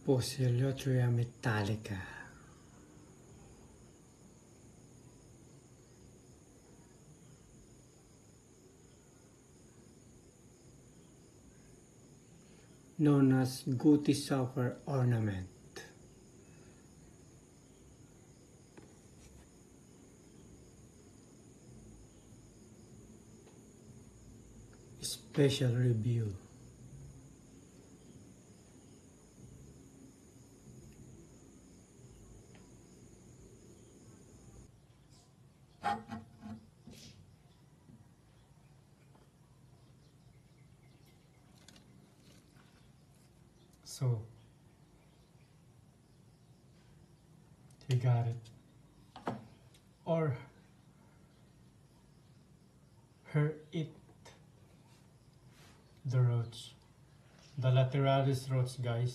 Poecilotheria metallica. Known as Gooty Sapphire Ornament. Special review. So, he got it. Or her it the roach. The lateralis roach, guys.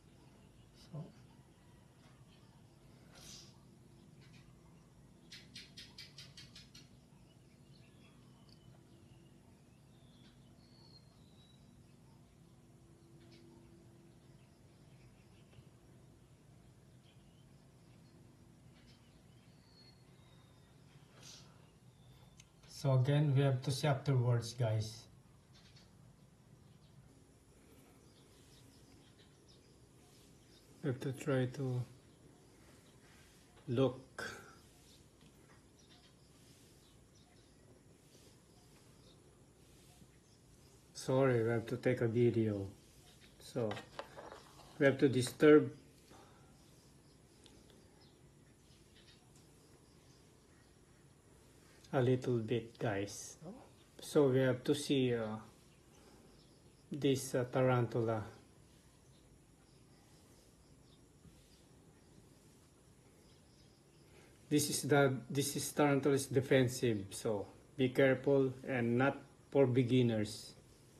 So again, we have to see afterwards, guys. We have to try to look. Sorry, we have to take a video. So we have to disturb a little bit, guys. So we have to see this tarantula. This is tarantula is defensive, so be careful and not for beginners.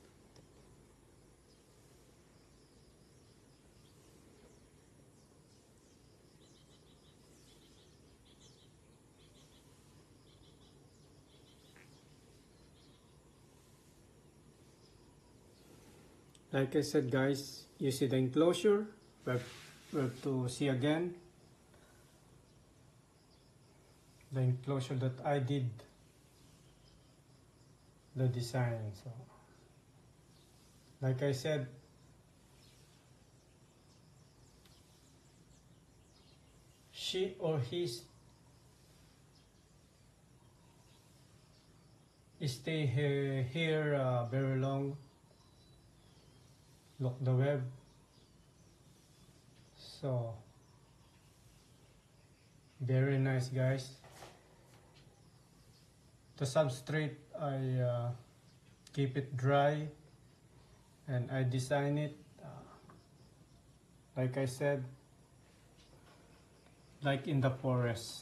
Like I said, guys, you see the enclosure. We have to see again the enclosure that I did the design. So like I said, she or he stay here very long. Look the web. So very nice, guys. The substrate, I keep it dry and I design it like I said, like in the forest.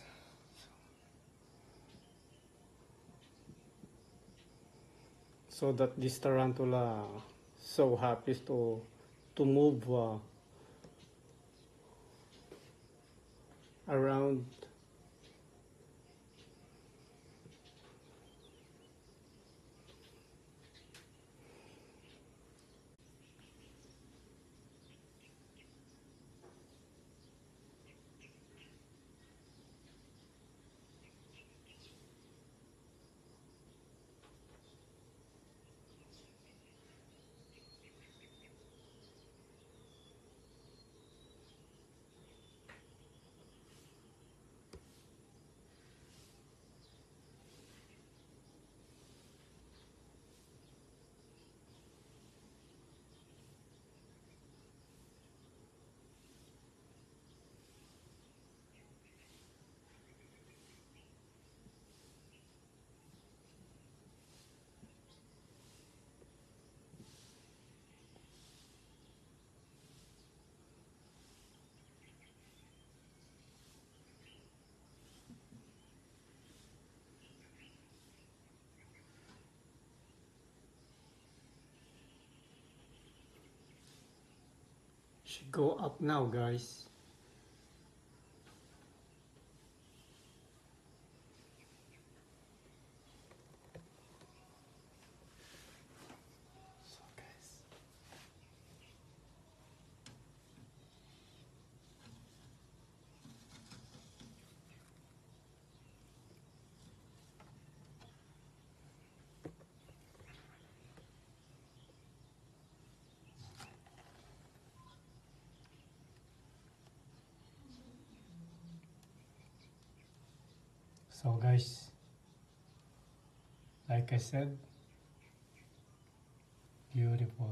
So that this tarantula so happy to move around. Should go up now, guys. So guys, So guys, like I said, beautiful.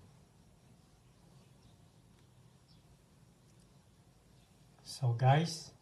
So guys,